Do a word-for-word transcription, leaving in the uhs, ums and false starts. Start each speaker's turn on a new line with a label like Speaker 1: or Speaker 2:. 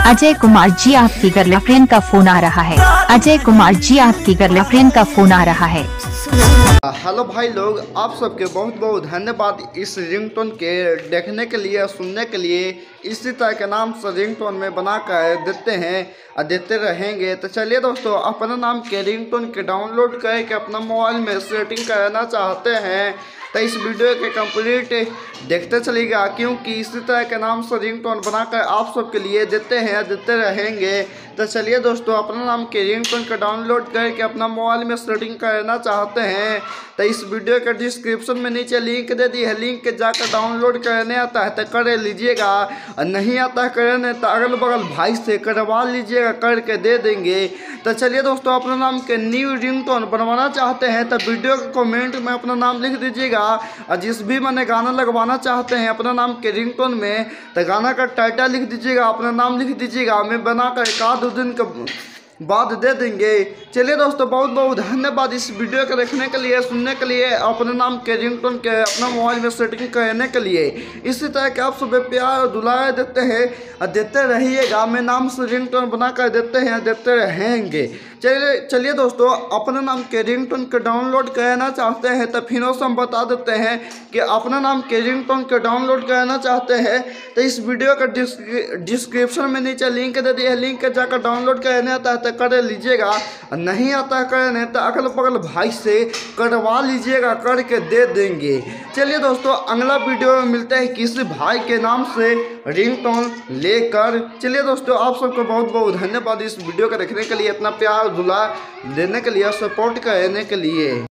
Speaker 1: अजय कुमार जी, आपकी गर्लफ्रेंड का फोन आ रहा है। अजय कुमार जी, आपकी गर्लफ्रेंड का फोन आ रहा है।
Speaker 2: हेलो भाई लोग, आप सबके बहुत बहुत धन्यवाद इस रिंगटोन के देखने के लिए, सुनने के लिए। इसी तरह के नाम से रिंगटोन में बना कर देते हैं और देते रहेंगे। तो चलिए दोस्तों, अपना नाम के रिंगटोन के डाउनलोड करके अपना मोबाइल में सेटिंग करना चाहते हैं तो इस वीडियो के कंप्लीट देखते चलिएगा, क्योंकि इसी तरह के नाम से रिंगटोन बनाकर आप सबके लिए देते हैं देते रहेंगे। तो चलिए दोस्तों, अपना नाम के रिंगटोन का डाउनलोड करके अपना मोबाइल में सेटिंग करना चाहते हैं तो इस वीडियो के डिस्क्रिप्शन में नीचे लिंक दे दी है, लिंक के जाकर डाउनलोड करने आता है तो कर लीजिएगा, और नहीं आता है करने तो अगल बगल भाई से करवा लीजिएगा, करके दे देंगे। तो चलिए दोस्तों, अपना नाम के न्यू रिंगटोन बनवाना चाहते हैं तो वीडियो के कमेंट में अपना नाम लिख दीजिएगा, और जिस भी मैंने गाना लगवाना चाहते हैं अपना नाम के रिंगटोन में तो गाना का टाइटल लिख दीजिएगा, अपना नाम लिख दीजिएगा, मैं बनाकर एक आध दिन का बाद दे देंगे। चलिए दोस्तों, बहुत बहुत धन्यवाद इस वीडियो को देखने के लिए, सुनने के लिए, अपने नाम के रिंगटोन के अपना मोबाइल में सेटिंग करने के लिए। इसी तरह के आप सब प्यार और दुलार देते हैं और देते रहिएगा। मैं नाम से रिंगटोन बना कर देते हैं देते रहेंगे। चलिए चलिए दोस्तों, अपने नाम के रिंगटोन के डाउनलोड करना चाहते हैं तो फिर से हम बता देते हैं कि अपना नाम के रिंगटोन के डाउनलोड करना चाहते हैं तो इस वीडियो का डिस्क्रिप्शन में नीचे लिंक दे दिया है, लिंक के जाकर डाउनलोड करने आता है तो कर लीजिएगा, नहीं आता है करने तो अगल बगल भाई से करवा लीजिएगा, करके दे देंगे। चलिए दोस्तों, अगला वीडियो में मिलते हैं किसी भाई के नाम से रिंगटोन लेकर। चलिए दोस्तों, आप सबको बहुत बहुत धन्यवाद इस वीडियो को देखने के लिए, अपना प्यार दुलार देने के लिए, सपोर्ट करने के लिए।